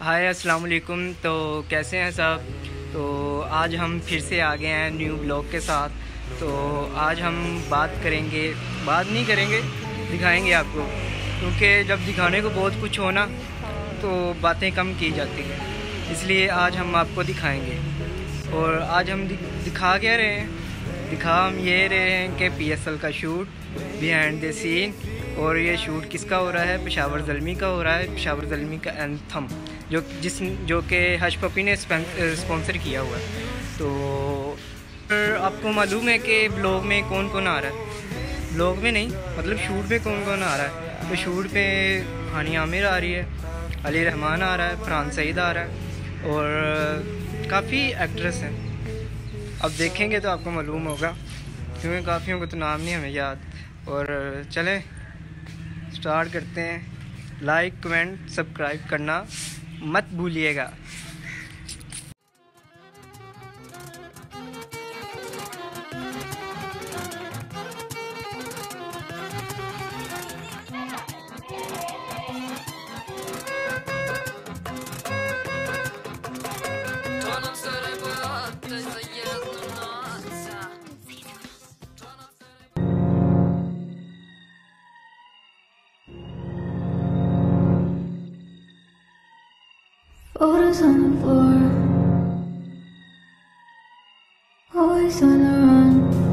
हाय अस्सलाम वालेकुम। तो कैसे हैं सब। तो आज हम फिर से आ गए हैं न्यू ब्लॉग के साथ। तो आज हम बात नहीं करेंगे, दिखाएंगे आपको, क्योंकि जब दिखाने को बहुत कुछ हो ना तो बातें कम की जाती हैं, इसलिए आज हम आपको दिखाएंगे। और आज हम दिखा क्या रहे हैं, हम ये रहे हैं कि PSL का शूट बिहाइंड द सीन। और ये शूट किसका हो रहा है, पेशावर ज़ल्मी का हो रहा है। पेशावर ज़ल्मी का एंथम जो कि हश पपी ने स्पॉन्सर किया हुआ है। तो आपको मालूम है कि ब्लॉग में कौन कौन आ रहा है, ब्लॉग में नहीं मतलब शूट पे कौन कौन आ रहा है। तो शूट पे हानी आमिर आ रही है, अली रहमान आ रहा है, फरहान सईद आ रहा है और काफ़ी एक्ट्रेस हैं। अब देखेंगे तो आपको मालूम होगा, क्योंकि काफ़ियों को तो नाम नहीं हमें याद। और चलें स्टार्ट करते हैं। लाइक कमेंट सब्सक्राइब करना मत भूलिएगा। Photos on the floor, always on the run.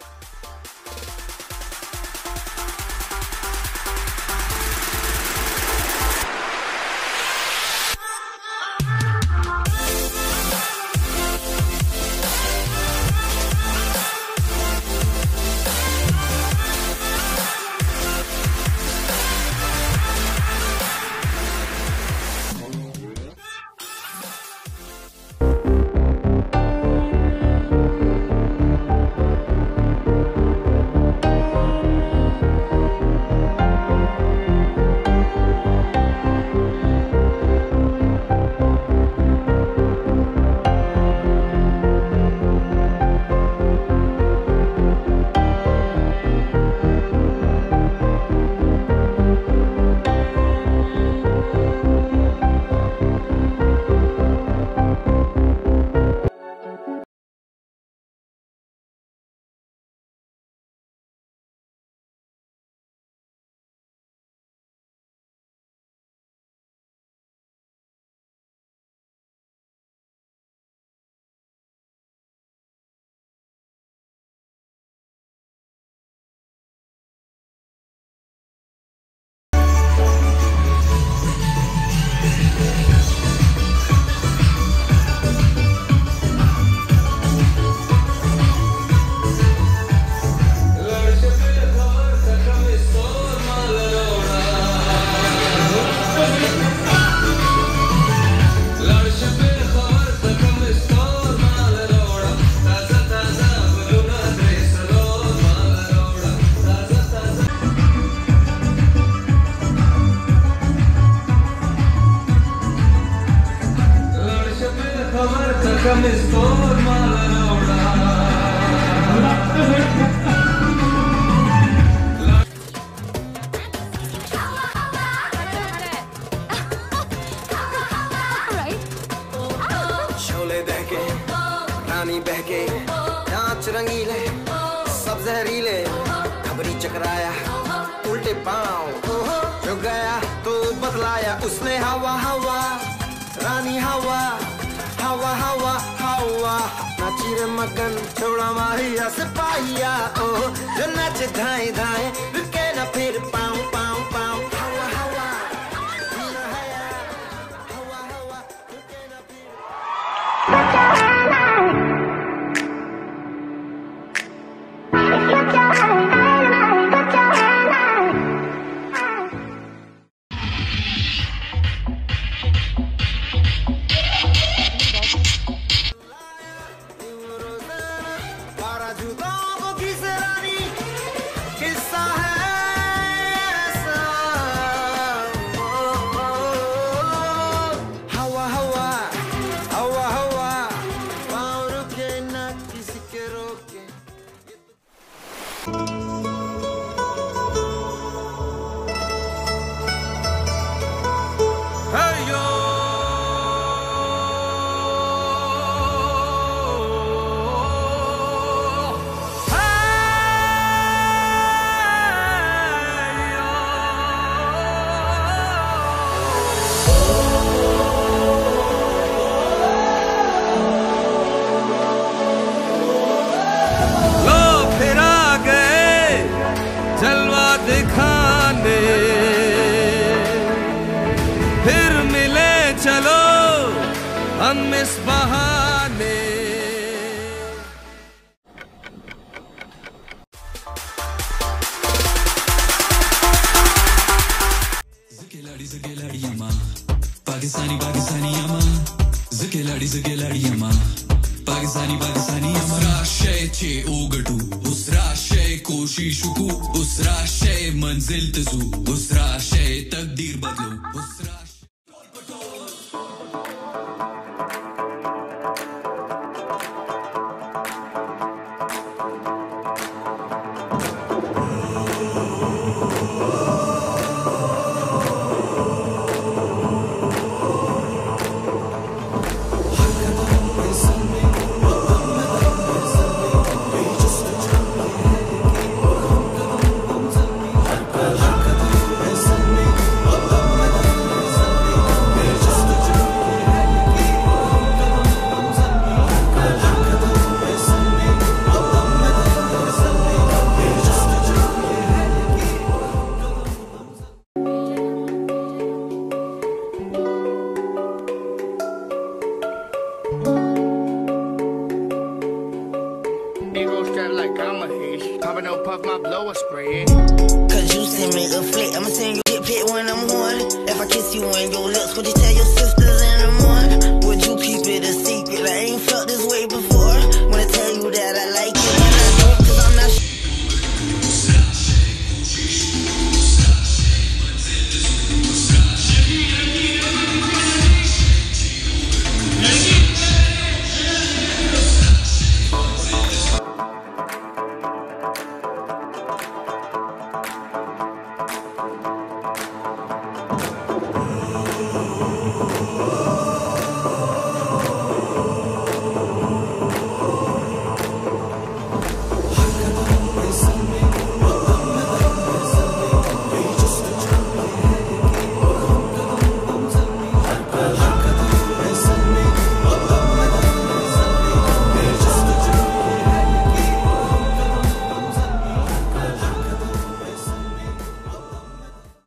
Sholay दहके रानी बहके नाच रंगीले सब जहरीले खबरी चकराया उल्टे पाँव जो गया तो बतलाया उसने हवा हवा रानी हवा हवा हवा हवा नाची रे मगन छोड़ा मारिया सिपाहिया ओ जो नाचे धाए धाए रुके ना फिर पाँव पाँव पाँव हवा हवा हवा हवा रुके ना फिर जूतों को किस रानी किस्सा है ऐसा हम इस बहाने। Pakistani Pakistani ama Zikiladi ama Pakistani Pakistani ama Usra che ugadu Usra koshishuku Usra manzil tazu Usra takdir badlu Usra like I'm a hish. Poppin' no puff, my blower spray. Cause you send me a flick, I'ma send you a pit when I'm horny. If I kiss you in your lips, would you tell your sisters in the morning? Would you keep it a secret? I ain't felt this way before. Wanna tell you that I like it and I don't, cause I'm not